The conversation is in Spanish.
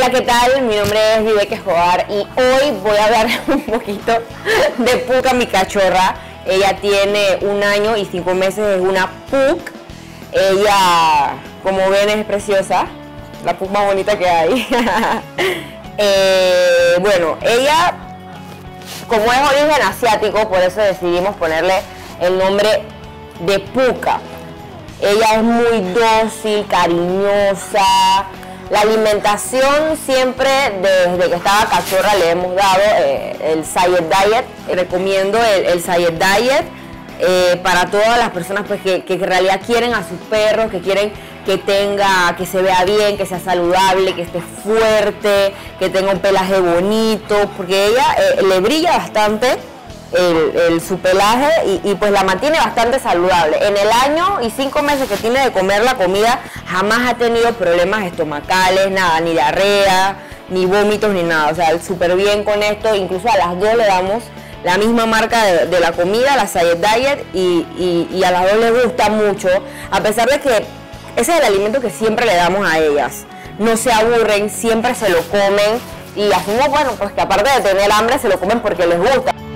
Hola, ¿qué tal? Mi nombre es Viveque Escobar y hoy voy a hablar un poquito de Puka, mi cachorra. Ella tiene 1 año y 5 meses, es una Pug. Ella, como ven, es preciosa, la Pug más bonita que hay. Bueno, ella, como es origen asiático, por eso decidimos ponerle el nombre de Puka. Ella es muy dócil, cariñosa. La alimentación siempre, desde que estaba cachorra, le hemos dado el Sayed Diet. Recomiendo el Sayed Diet para todas las personas pues, que en realidad quieren a sus perros, que quieren que se vea bien, que sea saludable, que esté fuerte, que tenga un pelaje bonito, porque ella le brilla bastante su pelaje y pues la mantiene bastante saludable. En el 1 año y 5 meses que tiene de comer la comida, jamás ha tenido problemas estomacales, nada, ni diarrea, ni vómitos, ni nada. O sea, súper bien con esto. Incluso a las 2 le damos la misma marca de la comida, la Sayed Diet, y a las 2 les gusta mucho, a pesar de que ese es el alimento que siempre le damos a ellas. No se aburren, siempre se lo comen, y asumimos, bueno, pues que aparte de tener hambre, se lo comen porque les gusta.